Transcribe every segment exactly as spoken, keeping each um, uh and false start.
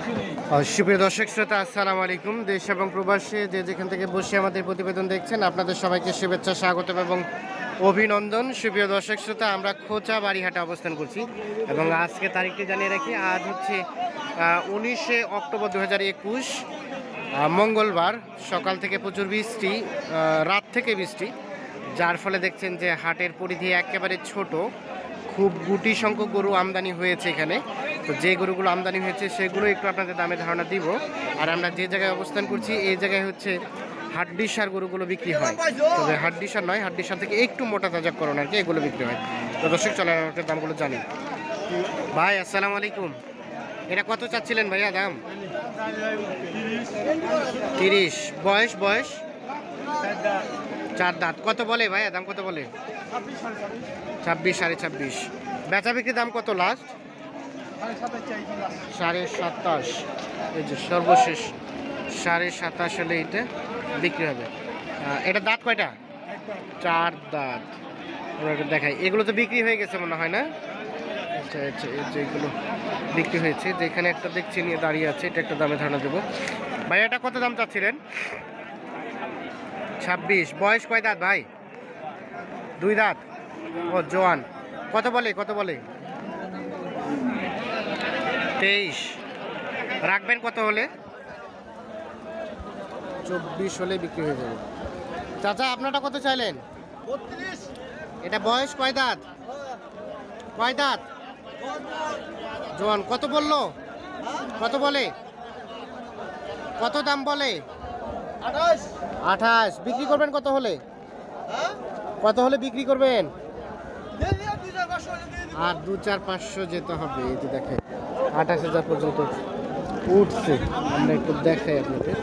সুপ্রিয় দর্শক শ্রোতা, আসসালামু আলাইকুম। দেশ এবং প্রবাসে যে যেখান থেকে বসে আমাদের প্রতিবেদন দেখছেন, আপনাদের সবাইকে শুভেচ্ছা, স্বাগতম এবং অভিনন্দন। সুপ্রিয় দর্শক শ্রোতা, আমরা খোঁচা বাড়িহাটে অবস্থান করছি এবং আজকে তারিখটি জানিয়ে রাখি, আজ হচ্ছে উনিশে অক্টোবর দু হাজার একুশ মঙ্গলবার। সকাল থেকে প্রচুর বৃষ্টি, রাত থেকে বৃষ্টি, যার ফলে দেখছেন যে হাটের পরিধি একেবারে ছোট। খুব গুটি সংখ্যক গরু আমদানি হয়েছে এখানে। তো যে গরুগুলো আমদানি হয়েছে সেগুলো একটু আপনাদের দামে ধারণা দিব। আর আমরা যে জায়গায় অবস্থান করছি এই জায়গায় হচ্ছে হাড্ডিসার গরুগুলো বিক্রি হয়, তবে হাড্ডিসার নয়, হাড্ডিসার থেকে একটু মোটা তাজাকরণ আর কি, এগুলো বিক্রি হয়। তো দর্শক চলেন আমাদের দামগুলো জানি। ভাই আসসালামু আলাইকুম, এটা কত চাচ্ছিলেন ভাইয়া দাম? তিরিশ। বয়স বয়স চার দাঁত। কত বলে ভাইয়া দাম, কত বলে? ছাব্বিশ, সাড়ে ছাব্বিশ। বেচা বিক্রির দাম কত লাস্ট? সাড়ে সাতাশ। এই যে সর্বশেষ সাড়ে সাতাশ হলে এটা বিক্রি হবে। এটা দাঁত কয়টা? চার দাঁত। আমরা একটু দেখাই, এগুলো তো বিক্রি হয়ে গেছে মনে হয় না? আচ্ছা আচ্ছা, এই যে এগুলো বিক্রি হয়েছে। যেখানে একটা দেখছি নিয়ে দাঁড়িয়ে আছে, এটা একটা দামে ধারণা দেবো। ভাই এটা কত দাম চাচ্ছিলেন? ছাব্বিশ। বয়স কয় দাঁত ভাই? দুই দাঁত। ও জোয়ান। কত বলে, কত বলে? তেইশ। রাখবেন কত হলে? চব্বিশ হলে বিক্রি হয়ে যাবে। চাচা আপনারটা কত চাইলেন? এটা বয়স কয় দাঁত? কয় দাঁত? জোয়ান। কত বললো, কত বলে, কত দাম বলে? আঠাশ। বিক্রি করবেন কত হলে? কত হলে বিক্রি করবেন? আর দু চার পাঁচশো যেতে হবে। এই যে দেখেন আঠাশ হাজার পর্যন্ত উঠছে। আমরা একটু দেখাই আপনাদের।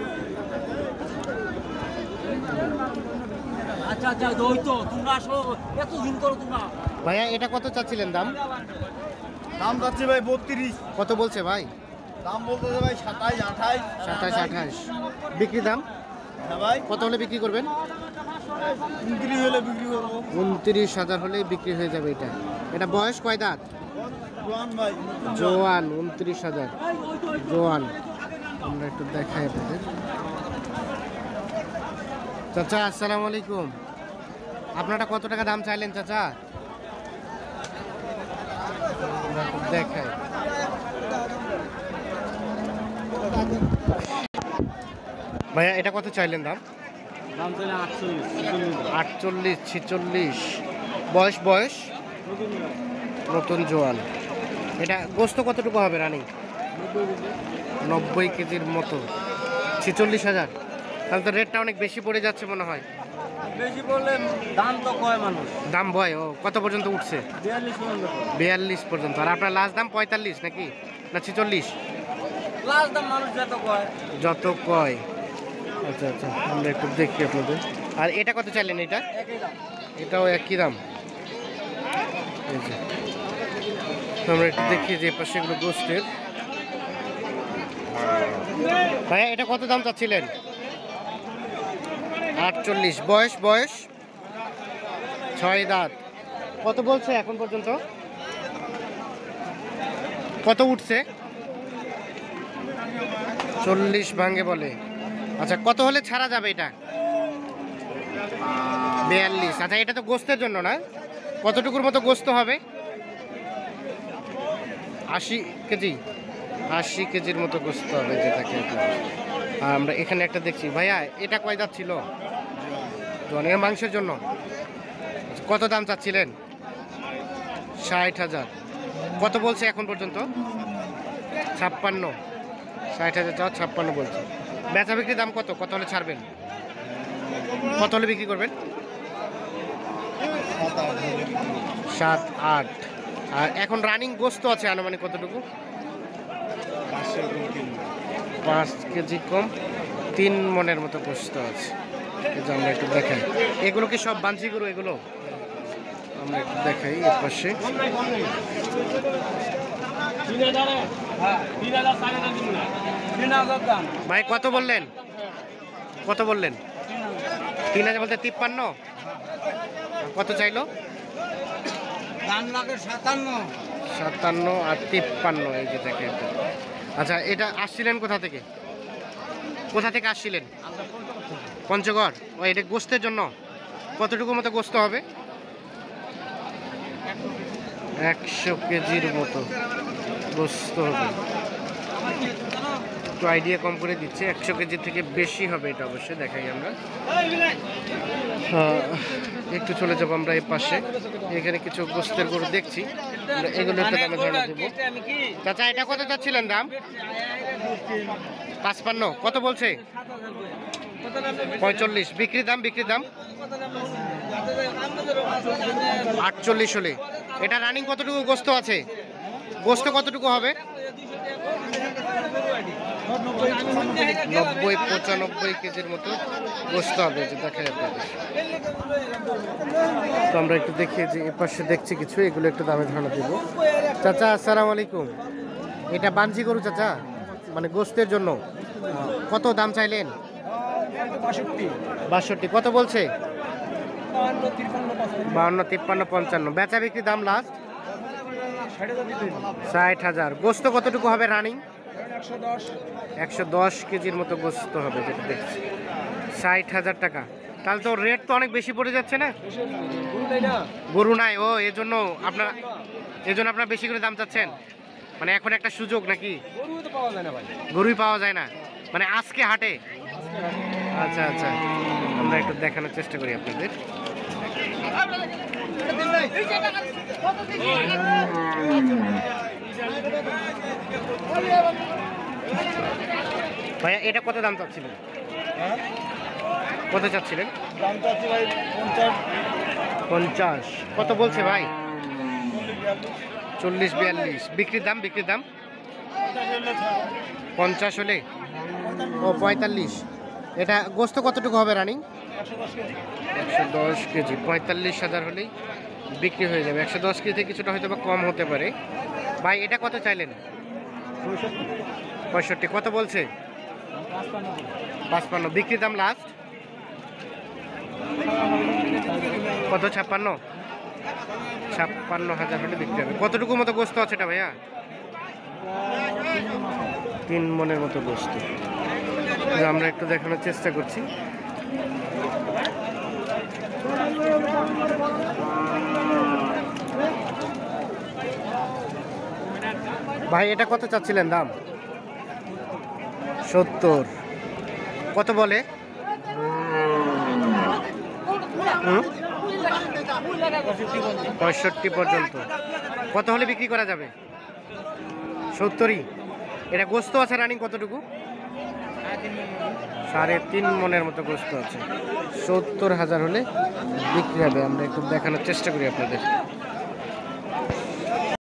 ভাইয়া এটা কত চাচ্ছিলেন দাম? দাম যাচ্ছে ভাই বত্রিশ। কত বলছে ভাই? দাম বলতেছে ভাই সাতাশ, আঠাশ। সাতাশ, আঠাশ। বিক্রি দাম হ্যাঁ ভাই। কত হলে বিক্রি করবেন? উনত্রিশ হলে বিক্রি করবো। উনত্রিশ হাজার হলে বিক্রি হয়ে যাবে। এটা এটা বয়স কয় দাঁত? জোয়ান ভাই। জোয়ান। উনত্রিশ হাজার জোয়ান। আমরা একটু দেখাই আপনাদের। চাচা আসসালামু আলাইকুম, আপনারা কত টাকা দাম চাইলেন চাচা? দেখাই। ভাইয়া এটা কত চাইলেন দাম? দাম চাইলে আটচল্লিশ। আটচল্লিশ, ছিচল্লিশ। বয়স বয়স নতুন জোয়ান। এটা গোস্ত কতটুকু হবে রানিং? নব্বই কেজির মতো। ছিচল্লিশ হাজার। তাহলে তো রেটটা অনেক বেশি পড়ে যাচ্ছে মনে হয়। বেশি বললে দাম তো কয় মানুষ। দাম ভয় ও কত পর্যন্ত উঠছে? বিয়াল্লিশ পর্যন্ত। বিয়াল্লিশ পর্যন্ত। আর আপনার লাস্ট দাম পঁয়তাল্লিশ নাকি না ছিচল্লিশ? লাস্ট দাম মানুষ যত কয়। যত কয়। আচ্ছা আচ্ছা, আমরা একটু দেখি আপনাদের। আর এটা কত চাইলেন? এটা এটাও একই দাম। এই যে আমরা একটু দেখি যে পাশে এগুলো গোস্তের। ভাইয়া এটা কত দাম চাচ্ছিলেন? আটচল্লিশ। বয়স বয়স ছয় দাঁত। কত বলছে এখন পর্যন্ত? কত উঠছে? চল্লিশ ভাঙ্গে বলে। আচ্ছা কত হলে ছাড়া যাবে এটা? বিয়াল্লিশ। আচ্ছা এটা তো গোস্তের জন্য না, কতটুকুর মতো গোস্ত হবে? আশি কেজি। আশি কেজির মতো গোস্ত হবে যেটাকে। আর আমরা এখানে একটা দেখছি। ভাইয়া এটা কয় দাঁত ছিল? জনের মাংসের জন্য। কত দাম চাচ্ছিলেন? ষাট হাজার। কত বলছে এখন পর্যন্ত? ছাপ্পান্ন। ষাট হাজার চাও, ছাপ্পান্ন বলছে। বেচা বিক্রির দাম কত? কত হলে ছাড়বেন? কত হলে বিক্রি করবেন? সাত, আট। আর এখন রানিং গোস্ত আছে আনুমানিক কতটুকু? পাঁচ কেজি কম, তিন মনের মতো গোস্ত আছে। আমরা একটু দেখাই। এগুলো কি সব বাঞ্ছি গরু? এগুলো আমরা একটু দেখাই এর পাশে। ভাই কত বললেন? কত বললেন? তিন হাজার বলতে তিপ্পান্ন। কত চাইলো? দাম লাগে সাতান্ন। সাতান্ন আর তিপ্পান্ন। এই যে দেখে আচ্ছা, এটা আসছিলেন কোথা থেকে? কোথা থেকে আসছিলেন? পঞ্চগড়। ও, এটা গোস্তের জন্য কতটুকু মতো গোস্ত হবে? একশো কেজির মতো গোস্ত হবে। একটু আইডিয়া কম করে দিচ্ছে, একশো কেজি থেকে বেশি হবে এটা অবশ্যই। দেখাই আমরা হ্যাঁ, একটু চলে যাবো আমরা এই পাশে। এখানে কিছু গোস্তের গরু দেখছি, আমরা এগুলো একটা দামে ধারণা দেবো। চাচা, এটা কত চাচ্ছিলেন দাম? পাঁচপান্ন। কত বলছে? পঁয়তাল্লিশ। বিক্রির দাম? বিক্রির দাম আটচল্লিশ হলে। এটা রানিং কতটুকু গোস্ত আছে? গোস্ত কতটুকু হবে? নব্বই পঁচানব্বই কেজির মতো গোস্ত হবে, যে দেখা যাবে। তো আমরা একটু দেখি যে এ পাশে দেখছি কিছু, এগুলো একটু দামে ধারণা দেবো। চাচা আসসালামু আলাইকুম। এটা বাঞ্জি গরু চাচা, মানে গোস্তের জন্য। কত দাম চাইলেন? বাষট্টি। কত বলছে? বাউন্ন তিপ্পান্ন পঞ্চান্ন। বেচা বিক্রি দাম লাস্ট ষাট হাজার। গোস্ত কতটুকু হবে রানিং? একশো দশ কেজির মতো গোস্ত হবে যেটা দেখছি। ষাট হাজার টাকা। তাহলে তো রেট তো অনেক বেশি পড়ে যাচ্ছে না? গরু নাই, ও এজন্য আপনারা এজন্য আপনারা বেশি করে দাম চাচ্ছেন? মানে এখন একটা সুযোগ নাকি? গরুই পাওয়া যায় না মানে আজকে হাটে? আচ্ছা আচ্ছা, আমরা একটু দেখানোর চেষ্টা করি আপনাদের। ভাইয়া, এটা কত দাম চাচ্ছিলেন? কত চাচ্ছিলেন? পঞ্চাশ। কত বলছে ভাই? চল্লিশ বিয়াল্লিশ। বিক্রির দাম? বিক্রির দাম পঞ্চাশ হলে। ও, পঁয়তাল্লিশ। এটা গোস্ত কতটুকু হবে রানিং? একশো দশ কেজি। পঁয়তাল্লিশ হাজার হলেই বিক্রি হয়ে যাবে। একশো দশ কেজিতে কিছুটা হয়তো বা কম হতে পারে। ভাই, এটা কত চাইলেন? পঁয়ষট্টি। কত বলছে? পাঁচপান্ন। বিক্রির দাম লাস্ট কত? ছাপ্পান্ন। ছাপ্পান্ন হাজার হলে বিক্রি হবে। কতটুকু মতো গোস্ত আছে এটা ভাইয়া? তিন মনের মতো গোস্ত। আমরা একটু দেখানোর চেষ্টা করছি। ভাই, এটা কত চাচ্ছিলেন দাম? সত্তর। কত বলে? পঁয়ষট্টি পর্যন্ত। কত হলে বিক্রি করা যাবে? সত্তরই। এটা গোস্ত আছে রানিং কতটুকু? সাড়ে তিন মনের মতো গোস্ত আছে। সত্তর হাজার হলে বিক্রি হবে। আমরা একটু দেখানোর চেষ্টা করি আপনাদের।